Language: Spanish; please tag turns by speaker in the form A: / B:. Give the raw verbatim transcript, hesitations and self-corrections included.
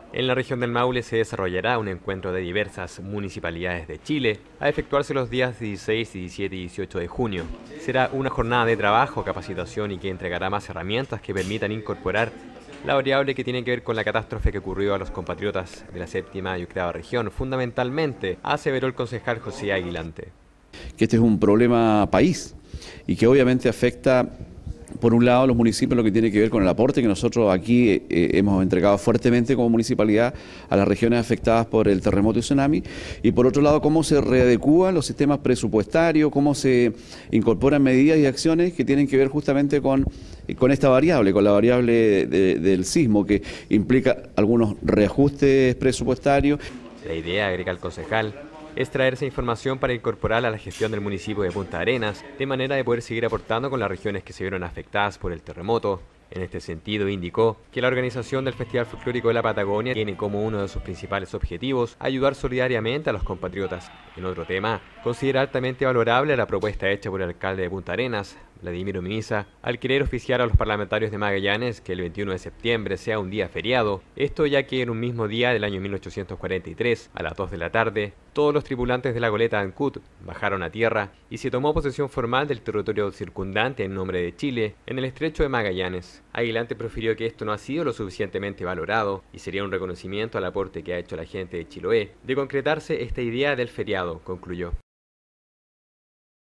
A: En la región del Maule se desarrollará un encuentro de diversas municipalidades de Chile a efectuarse los días dieciséis, diecisiete y dieciocho de junio. Será una jornada de trabajo, capacitación y que entregará más herramientas que permitan incorporar la variable que tiene que ver con la catástrofe que ocurrió a los compatriotas de la séptima y octava región, fundamentalmente, aseveró el concejal José Aguilante.
B: Que este es un problema país y que obviamente afecta, por un lado, a los municipios, lo que tiene que ver con el aporte que nosotros aquí eh, hemos entregado fuertemente como municipalidad a las regiones afectadas por el terremoto y tsunami, y por otro lado, cómo se readecúan los sistemas presupuestarios, cómo se incorporan medidas y acciones que tienen que ver justamente con, con esta variable, con la variable de, del sismo, que implica algunos reajustes presupuestarios.
A: La idea, agrega el concejal, es traer esa información para incorporarla a la gestión del municipio de Punta Arenas, de manera de poder seguir aportando con las regiones que se vieron afectadas por el terremoto. En este sentido, indicó que la organización del Festival Folclórico de la Patagonia tiene como uno de sus principales objetivos ayudar solidariamente a los compatriotas. En otro tema, considera altamente valorable la propuesta hecha por el alcalde de Punta Arenas, Vladimiro Miniza, al querer oficiar a los parlamentarios de Magallanes que el veintiuno de septiembre sea un día feriado, esto ya que en un mismo día del año mil ochocientos cuarenta y tres, a las dos de la tarde, todos los tripulantes de la goleta Ancud bajaron a tierra y se tomó posesión formal del territorio circundante en nombre de Chile, en el estrecho de Magallanes. Aguilante profirió que esto no ha sido lo suficientemente valorado y sería un reconocimiento al aporte que ha hecho la gente de Chiloé. De concretarse esta idea del feriado, concluyó.